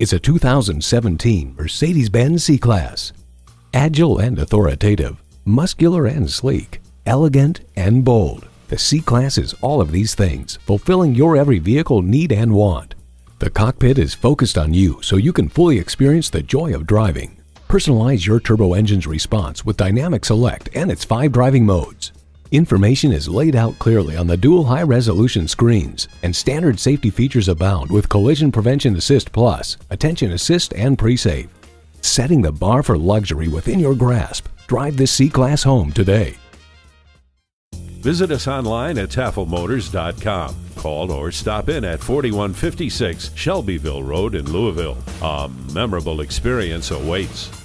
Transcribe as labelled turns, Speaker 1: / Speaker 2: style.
Speaker 1: is a 2017 Mercedes-Benz C-Class. Agile and authoritative, muscular and sleek, elegant and bold, the C-Class is all of these things, fulfilling your every vehicle need and want. The cockpit is focused on you so you can fully experience the joy of driving. Personalize your turbo engine's response with Dynamic Select and its 5 driving modes. Information is laid out clearly on the dual high-resolution screens, and standard safety features abound with Collision Prevention Assist Plus, Attention Assist, and Pre-Save. Setting the bar for luxury within your grasp. Drive this C-Class home today.
Speaker 2: Visit us online at tafelmotors.com. Call or stop in at 4156 Shelbyville Road in Louisville. A memorable experience awaits.